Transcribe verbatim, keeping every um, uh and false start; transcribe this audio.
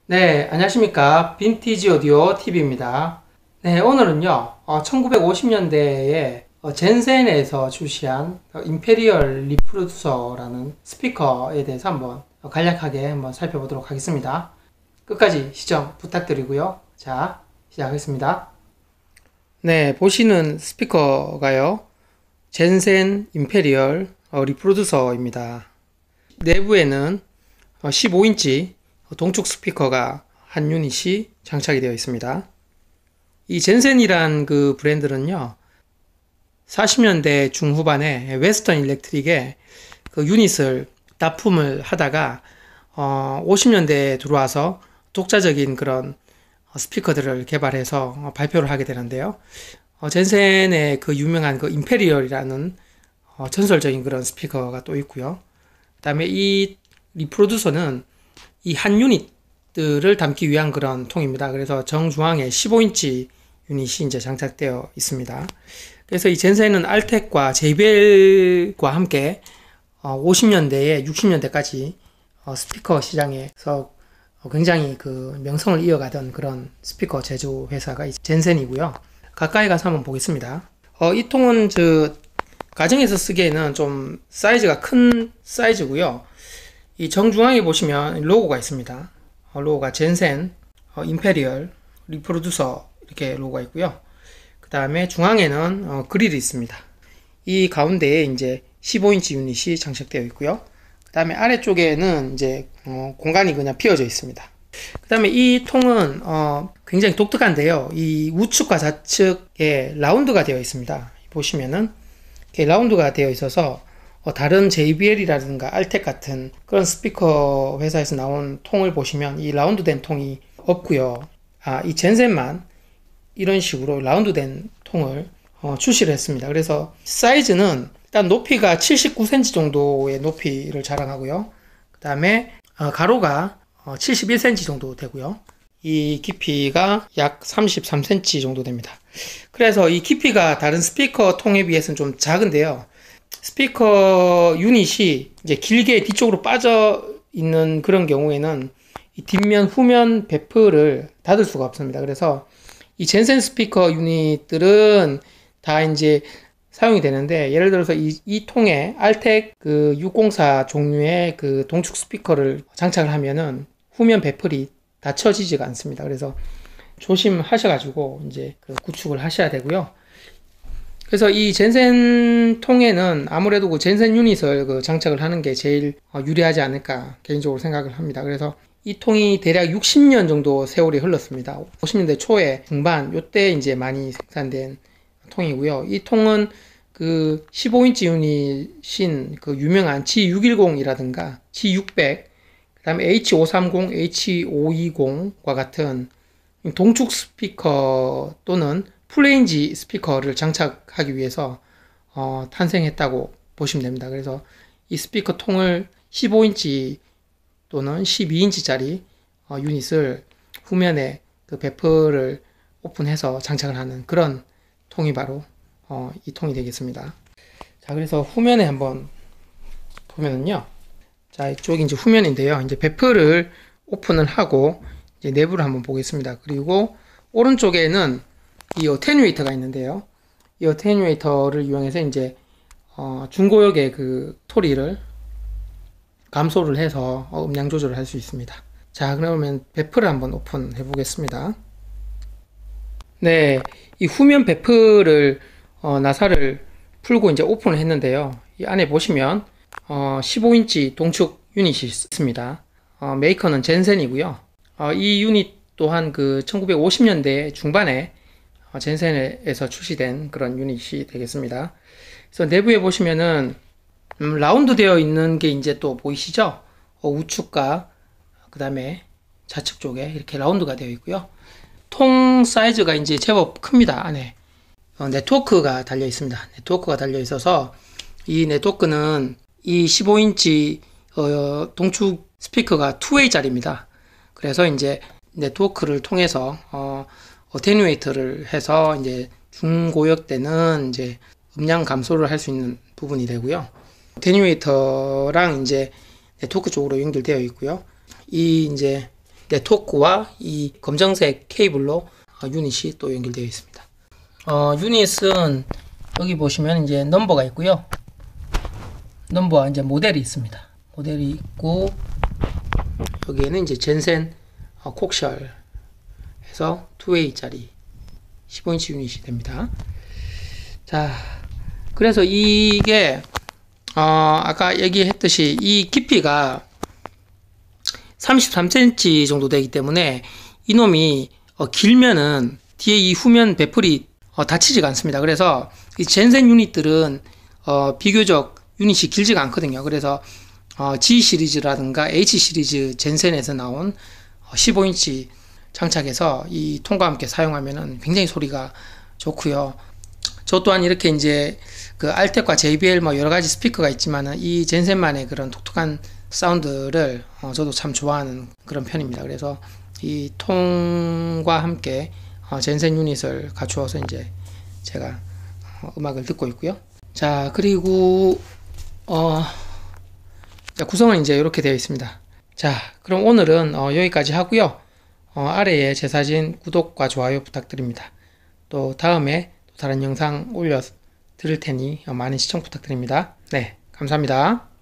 네, 안녕하십니까. 빈티지 오디오 티비입니다. 네, 오늘은요, 어, 천구백오십 년대에 어, 젠센에서 출시한 어, 임페리얼 리프로듀서라는 스피커에 대해서 한번 어, 간략하게 한번 살펴보도록 하겠습니다. 끝까지 시청 부탁드리고요. 자, 시작하겠습니다. 네, 보시는 스피커가요, 젠센 임페리얼 어, 리프로듀서입니다. 내부에는 어, 십오 인치 동축 스피커가 한 유닛이 장착이 되어 있습니다. 이 젠센이란 그 브랜드는요, 사십 년대 중후반에 웨스턴 일렉트릭에 그 유닛을 납품을 하다가 어, 오십 년대에 들어와서 독자적인 그런 스피커들을 개발해서 발표를 하게 되는데요. 어, 젠센의 그 유명한 그 임페리얼이라는 어, 전설적인 그런 스피커가 또 있고요. 그 다음에 이 리프로듀서는 이 한 유닛들을 담기 위한 그런 통입니다. 그래서 정중앙에 십오 인치 유닛이 이제 장착되어 있습니다. 그래서 이 젠센은 알텍과 제이비엘과 함께 오십 년대에 육십 년대까지 스피커 시장에서 굉장히 그 명성을 이어가던 그런 스피커 제조 회사가 젠센이고요. 가까이 가서 한번 보겠습니다. 어, 이 통은 저 가정에서 쓰기에는 좀 사이즈가 큰 사이즈고요. 이 정중앙에 보시면 로고가 있습니다. 어, 로고가 젠센 어, 임페리얼 리프로듀서 이렇게 로고가 있고요. 그 다음에 중앙에는 어, 그릴이 있습니다. 이 가운데에 이제 십오 인치 유닛이 장착되어 있고요. 그 다음에 아래쪽에는 이제 어, 공간이 그냥 비어져 있습니다. 그 다음에 이 통은 어, 굉장히 독특한데요. 이 우측과 좌측에 라운드가 되어 있습니다. 보시면은 이렇게 라운드가 되어 있어서 어, 다른 제이비엘이라든가 알텍 같은 그런 스피커 회사에서 나온 통을 보시면 이 라운드된 통이 없고요. 아, 이 젠센만 이런 식으로 라운드된 통을 어, 출시를 했습니다. 그래서 사이즈는 일단 높이가 칠십구 센티미터 정도의 높이를 자랑하고요. 그 다음에 어, 가로가 어, 칠십일 센티미터 정도 되고요. 이 깊이가 약 삼십삼 센티미터 정도 됩니다. 그래서 이 깊이가 다른 스피커 통에 비해서는 좀 작은데요. 스피커 유닛이 이제 길게 뒤쪽으로 빠져 있는 그런 경우에는 이 뒷면, 후면 배프를 닫을 수가 없습니다. 그래서 이 젠센 스피커 유닛들은 다 이제 사용이 되는데, 예를 들어서 이, 이 통에 알텍 그 육공사 종류의 그 동축 스피커를 장착을 하면은 후면 배플이 닫혀지지가 않습니다. 그래서 조심하셔가지고 이제 그 구축을 하셔야 되고요. 그래서 이 젠센 통에는 아무래도 그 젠센 유닛을 그 장착을 하는 게 제일 유리하지 않을까 개인적으로 생각을 합니다. 그래서 이 통이 대략 육십 년 정도 세월이 흘렀습니다. 오십 년대 초에 중반 요때 이제 많이 생산된 통이고요. 이 통은 그 십오 인치 유닛인 그 유명한 지 육백십이라든가 지 육백, 그 다음에 에이치 오백삼십, 에이치 오백이십과 같은 동축 스피커 또는 풀레인지 스피커를 장착하기 위해서 어, 탄생했다고 보시면 됩니다. 그래서 이 스피커 통을 십오 인치 또는 십이 인치짜리 어, 유닛을 후면에 그 배프를 오픈해서 장착을 하는 그런 통이 바로 어, 이 통이 되겠습니다. 자, 그래서 후면에 한번 보면은요. 자, 이쪽이 이제 후면인데요. 이제 배프를 오픈을 하고 이제 내부를 한번 보겠습니다. 그리고 오른쪽에는 이 어테뉴에이터가 있는데요. 이 어테뉴에이터를 이용해서 이제 어, 중고역의 그 소리를 감소를 해서 음량 조절을 할 수 있습니다. 자, 그러면 배프를 한번 오픈해 보겠습니다. 네, 이 후면 배프를 어, 나사를 풀고 이제 오픈을 했는데요. 이 안에 보시면 어, 십오 인치 동축 유닛이 있습니다. 어, 메이커는 젠센이고요. 어, 이 유닛 또한 그 천구백오십 년대 중반에 젠센에서 출시된 그런 유닛이 되겠습니다. 그래서 내부에 보시면은 음, 라운드 되어 있는 게 이제 또 보이시죠? 어, 우측과 그 다음에 좌측 쪽에 이렇게 라운드가 되어 있고요. 통 사이즈가 이제 제법 큽니다. 안에 어, 네트워크가 달려 있습니다. 네트워크가 달려 있어서 이 네트워크는 이 십오 인치 어, 동축 스피커가 투 웨이짜리입니다. 그래서 이제 네트워크를 통해서 어, 어테뉴에이터를 해서 이제 중고역 때는 이제 음량 감소를 할 수 있는 부분이 되고요. 어테뉴에이터랑 이제 네트워크 쪽으로 연결되어 있고요. 이 이제 네트워크와 이 검정색 케이블로 어, 유닛이 또 연결되어 있습니다. 어, 유닛은 여기 보시면 이제 넘버가 있고요. 넘버와 이제 모델이 있습니다. 모델이 있고 여기에는 이제 젠센 어, 콕셜 해서 투 웨이짜리 십오 인치 유닛이 됩니다. 자, 그래서 이게 어, 아까 얘기했듯이 이 깊이가 삼십삼 센티미터 정도 되기 때문에 이놈이 어, 길면은 뒤에 이 후면 배플이 어, 닫히지가 않습니다. 그래서 이 젠센 유닛들은 어, 비교적 유닛이 길지가 않거든요. 그래서 어, G 시리즈라든가 H 시리즈 젠센에서 나온 어, 십오 인치 장착해서 이 톤과 함께 사용하면은 굉장히 소리가 좋고요. 저 또한 이렇게 이제 그 알텍과 제이비엘 뭐 여러 가지 스피커가 있지만은 이 젠센만의 그런 독특한 사운드를 어, 저도 참 좋아하는 그런 편입니다. 그래서 이 톤과 함께 어, 젠센 유닛을 갖추어서 이제 제가 어, 음악을 듣고 있고요. 자, 그리고 어, 자, 구성은 이제 이렇게 되어 있습니다. 자, 그럼 오늘은 어, 여기까지 하고요. 어, 아래에 제 사진 구독과 좋아요 부탁드립니다. 또 다음에 또 다른 영상 올려 드릴 테니 어, 많은 시청 부탁드립니다. 네, 감사합니다.